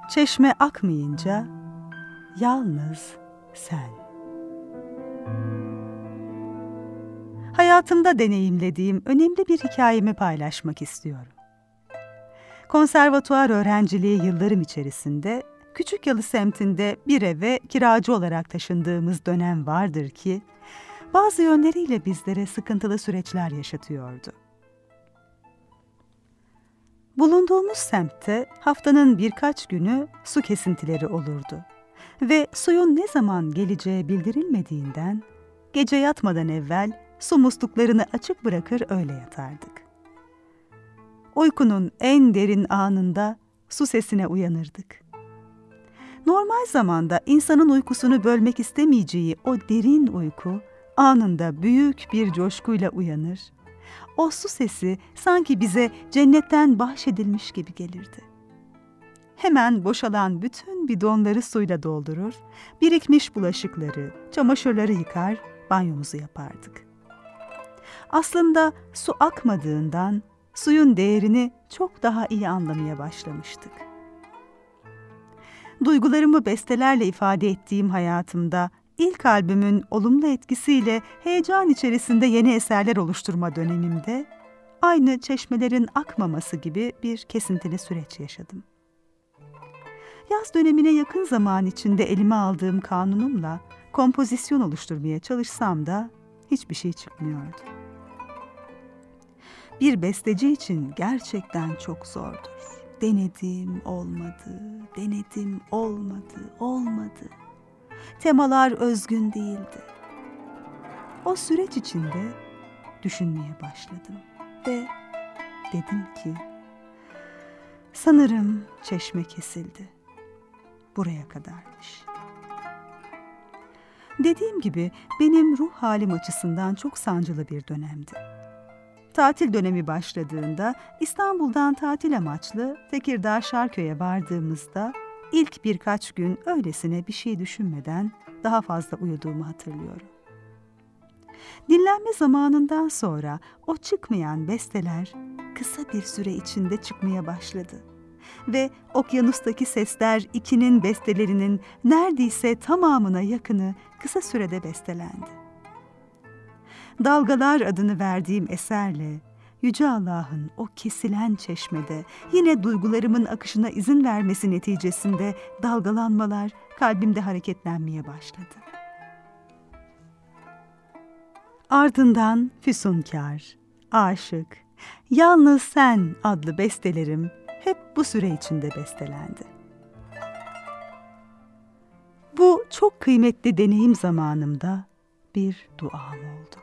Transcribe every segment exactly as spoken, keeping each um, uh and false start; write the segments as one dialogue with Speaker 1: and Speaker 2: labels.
Speaker 1: Çeşme akmayınca yalnız sen. Hayatımda deneyimlediğim önemli bir hikayemi paylaşmak istiyorum. Konservatuvar öğrenciliği yıllarım içerisinde Küçükyalı semtinde bir eve kiracı olarak taşındığımız dönem vardır ki, bazı yönleriyle bizlere sıkıntılı süreçler yaşatıyordu. Bulunduğumuz semtte haftanın birkaç günü su kesintileri olurdu ve suyun ne zaman geleceği bildirilmediğinden gece yatmadan evvel su musluklarını açık bırakır öyle yatardık. Uykunun en derin anında su sesine uyanırdık. Normal zamanda insanın uykusunu bölmek istemeyeceği o derin uyku anında büyük bir coşkuyla uyanır. O su sesi sanki bize cennetten bahşedilmiş gibi gelirdi. Hemen boşalan bütün bidonları suyla doldurur, birikmiş bulaşıkları, çamaşırları yıkar, banyomuzu yapardık. Aslında su akmadığından suyun değerini çok daha iyi anlamaya başlamıştık. Duygularımı bestelerle ifade ettiğim hayatımda ilk albümün olumlu etkisiyle heyecan içerisinde yeni eserler oluşturma dönemimde aynı çeşmelerin akmaması gibi bir kesintili süreç yaşadım. Yaz dönemine yakın zaman içinde elime aldığım kanunumla kompozisyon oluşturmaya çalışsam da hiçbir şey çıkmıyordu. Bir besteci için gerçekten çok zordur. Denedim, olmadı, denedim, olmadı, olmadı. Temalar özgün değildi. O süreç içinde düşünmeye başladım ve dedim ki, sanırım çeşme kesildi. Buraya kadarmış. Dediğim gibi benim ruh halim açısından çok sancılı bir dönemdi. Tatil dönemi başladığında İstanbul'dan tatil amaçlı Tekirdağ Şarköy'e vardığımızda ilk birkaç gün öylesine bir şey düşünmeden daha fazla uyuduğumu hatırlıyorum. Dinlenme zamanından sonra o çıkmayan besteler kısa bir süre içinde çıkmaya başladı. Ve Okyanustaki Sesler ikinin bestelerinin neredeyse tamamına yakını kısa sürede bestelendi. Dalgalar adını verdiğim eserle Yüce Allah'ın o kesilen çeşmede yine duygularımın akışına izin vermesi neticesinde dalgalanmalar kalbimde hareketlenmeye başladı. Ardından Füsunkar, Aşık, Yalnız Sen adlı bestelerim hep bu süre içinde bestelendi. Bu çok kıymetli deneyim zamanımda bir duam oldu.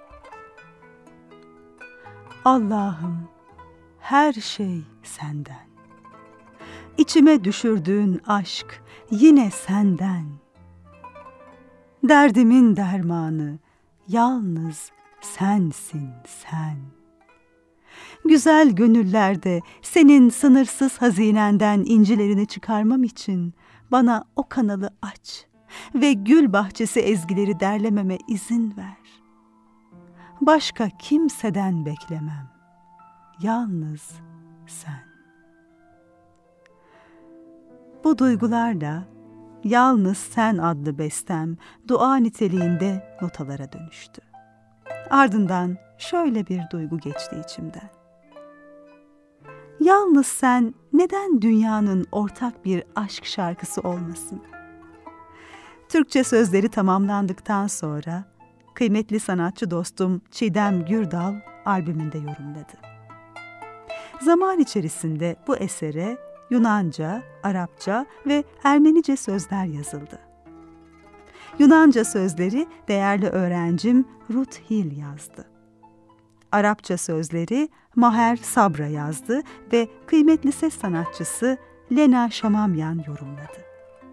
Speaker 1: Allah'ım, her şey senden. İçime düşürdüğün aşk yine senden. Derdimin dermanı yalnız sensin sen. Güzel gönüllerde senin sınırsız hazinenden incilerini çıkarmam için bana o kanalı aç ve gül bahçesi ezgileri derlememe izin ver. Başka kimseden beklemem. Yalnız sen. Bu duygularla Yalnız Sen adlı bestem dua niteliğinde notalara dönüştü. Ardından şöyle bir duygu geçti içimden. Yalnız sen neden dünyanın ortak bir aşk şarkısı olmasın? Türkçe sözleri tamamlandıktan sonra kıymetli sanatçı dostum Çiğdem Gürdal albümünde yorumladı. Zaman içerisinde bu esere Yunanca, Arapça ve Ermenice sözler yazıldı. Yunanca sözleri değerli öğrencim Ruth Hill yazdı. Arapça sözleri Maher Sabra yazdı ve kıymetli ses sanatçısı Lena Şamamyan yorumladı.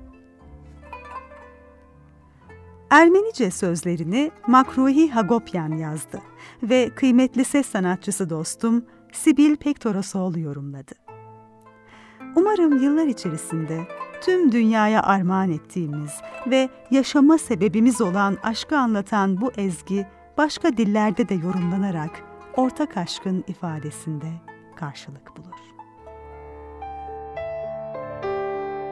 Speaker 1: Ermenice sözlerini Makruhi Hagopyan yazdı ve kıymetli ses sanatçısı dostum Sibil Pektorosoğlu yorumladı. Umarım yıllar içerisinde tüm dünyaya armağan ettiğimiz ve yaşama sebebimiz olan aşkı anlatan bu ezgi başka dillerde de yorumlanarak ortak aşkın ifadesinde karşılık bulur.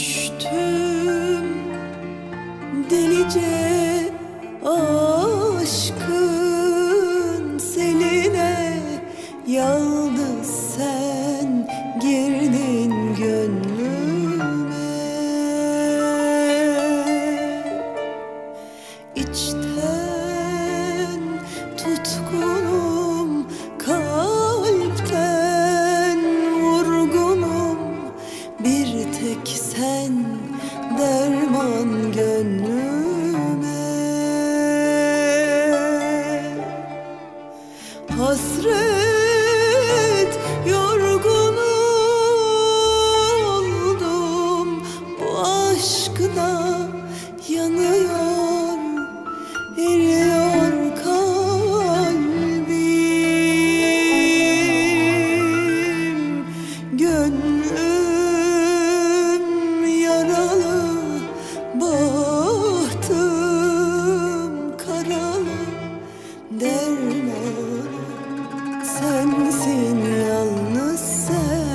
Speaker 2: Düştüm delice aşkın seline, yalnız sen girdin gönlüme. İçten tutkunum, kalpten vurgunum, bir tek sen derman gönlüme. Hasret yorgun oldum, bu aşkına yanıyor, eriyor kalbim. Gönlüm yaralı, bahtım karalı, dermanı sensin, yalnız sen.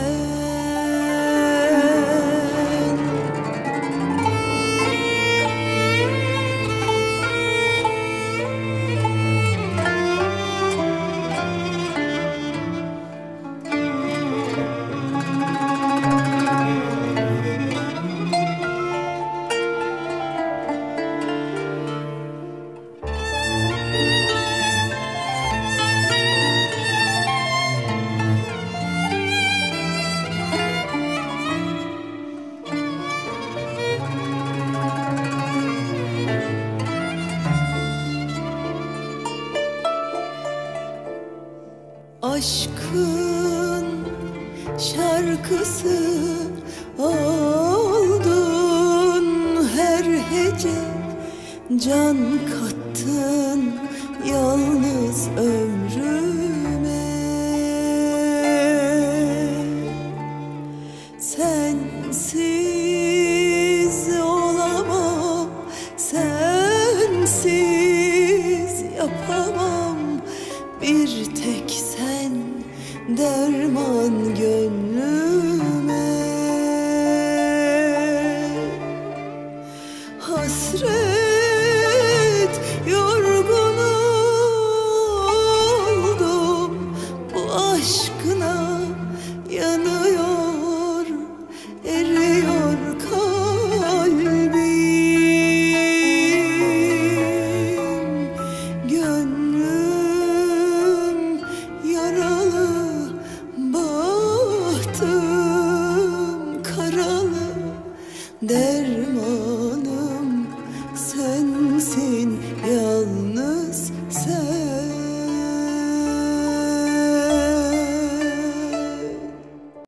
Speaker 2: Aşkın şarkısı oldun her hece, can kattın yalnız ömrüme.